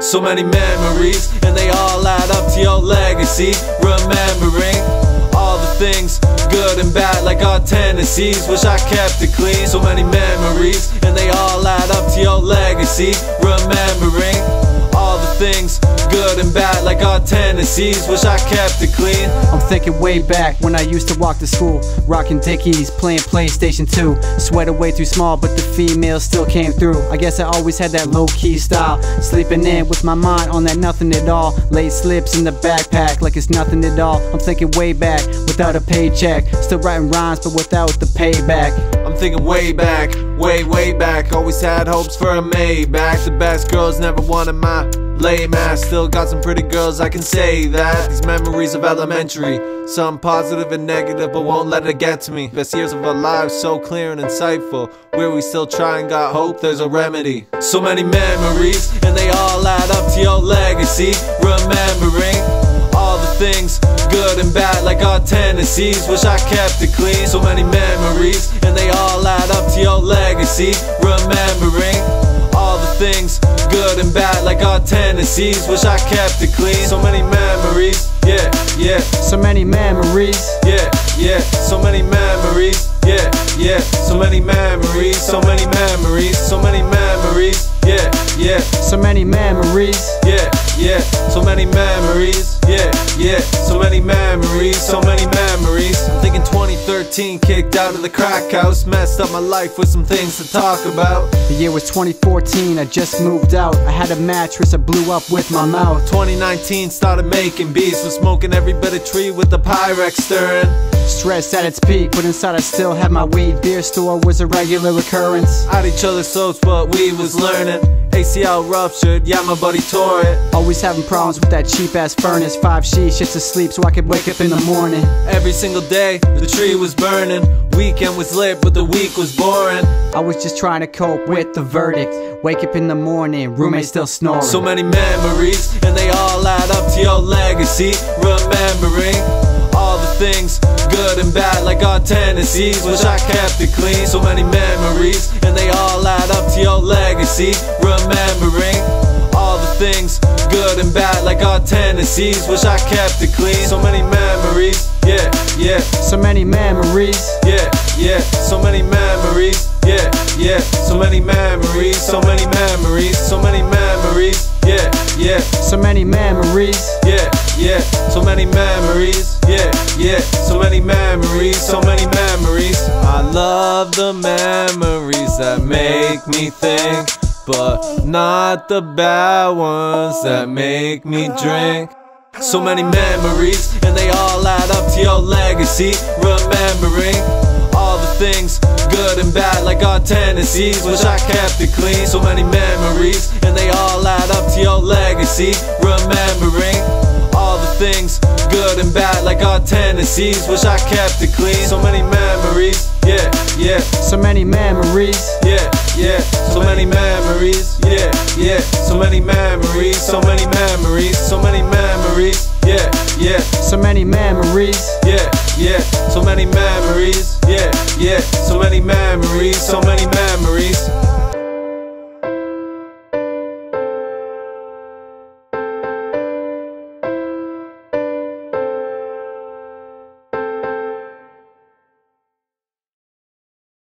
So many memories, and they all add up to your legacy. Remembering all the things, good and bad, like our tendencies. Wish I kept it clean. So many memories, and they all add up to your legacy. Remembering all the things, good and bad, like our tendencies. Wish I kept it clean. I'm thinking way back when I used to walk to school, rocking Dickies, playing PlayStation 2. Sweater way too small, but the females still came through. I guess I always had that low-key style, sleeping in with my mind on that nothing at all. Late slips in the backpack like it's nothing at all. I'm thinking way back without a paycheck, still writing rhymes but without the payback. I'm thinking way back, way back. Always had hopes for a Maybach. The best girls never wanted my lame ass. Still got some pretty girls, I can say that. These memories of elementary, some positive and negative, but won't let it get to me. Best years of our lives, so clear and insightful. Where we still try and got hope, there's a remedy. So many memories, and they all add up to your legacy. Remembering all the things, good and bad, like our tendencies. Wish I kept it clean. So many memories, and they all add up to your legacy. Remembering all the things, good and bad, like our tendencies. Wish I kept it clean. So many memories, yeah, yeah. So many memories, yeah, yeah. So many memories, yeah, yeah. So many memories, so many memories, so many memories, yeah, yeah. So many memories, yeah, yeah. So many memories, yeah, yeah. So many memories, so many memories. I'm thinking 2013, kicked out of the crack house, messed up my life with some things to talk about. The year was 2014, I just moved out. I had a mattress, I blew up with my mouth. 2019, started making beats, was smoking every bit of tree with the Pyrex stirring. Stress at its peak, but inside I still had my weed. Beer store was a regular occurrence. At each other's throats, but we was learning. ACL ruptured, yeah, my buddy tore it. Always having problems with that cheap ass furnace. 5 sheets just to sleep so I could wake up in the morning. Every single day, the tree was burning. Weekend was lit, but the week was boring. I was just trying to cope with the verdict. Wake up in the morning, roommate still snoring. So many memories, and they all add up to your legacy. Remembering all the things, good and bad, like our tendencies. Wish I kept it clean. So many memories, and they all add up to your legacy. Remembering all the things, good and bad, like our tendencies. Wish I kept it clean. So many memories, yeah, yeah. So many memories, yeah, yeah. So many memories, yeah, yeah. So many memories, so many memories, so many memories, yeah, yeah. So many memories, yeah, yeah. So many memories, yeah, yeah. So many memories, so many memories. I love the memories that make me think, but not the bad ones that make me drink. So many memories, and they all add up to your legacy. Remembering all the things, good and bad, like our tendencies. Wish I kept it clean. So many memories, and they all add up to your legacy. Remembering all the things, good and bad, like our tendencies. Wish I kept it clean. So many memories, yeah, yeah. So many memories, yeah, yeah. So many memories, yeah, yeah. So many memories, so many memories, so many memories, yeah, yeah. So many memories, yeah, yeah. So many memories, yeah, yeah. So many memories, so many memories.